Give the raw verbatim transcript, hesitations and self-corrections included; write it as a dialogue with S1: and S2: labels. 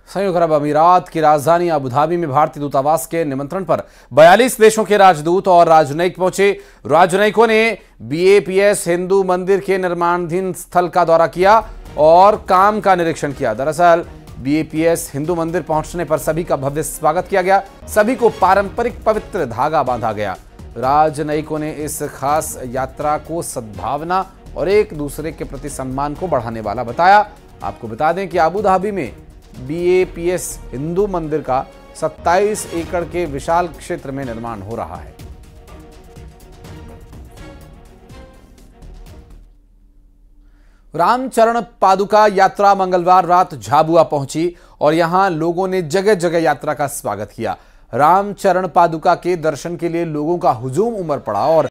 S1: संयुक्त अरब अमीरात की राजधानी अबू धाबी में भारतीय दूतावास के निमंत्रण पर बयालीस देशों के राजदूत और राजनयिक पहुंचे। राजनयिकों ने बीएपीएस हिंदू मंदिर के निर्माणाधीन स्थल का दौरा किया और काम का निरीक्षण किया। दरअसल बीएपीएस हिंदू मंदिर पहुंचने पर सभी का भव्य स्वागत किया गया। सभी को पारंपरिक पवित्र धागा बांधा गया। राजनयिकों ने इस खास यात्रा को सद्भावना और एक दूसरे के प्रति सम्मान को बढ़ाने वाला बताया। आपको बता दें कि अबू धाबी में बीएपीएस हिंदू मंदिर का सत्ताईस एकड़ के विशाल क्षेत्र में निर्माण हो रहा है। रामचरण पादुका यात्रा मंगलवार रात झाबुआ पहुंची और यहां लोगों ने जगह जगह यात्रा का स्वागत किया। रामचरण पादुका के दर्शन के लिए लोगों का हुजूम उमड़ पड़ा और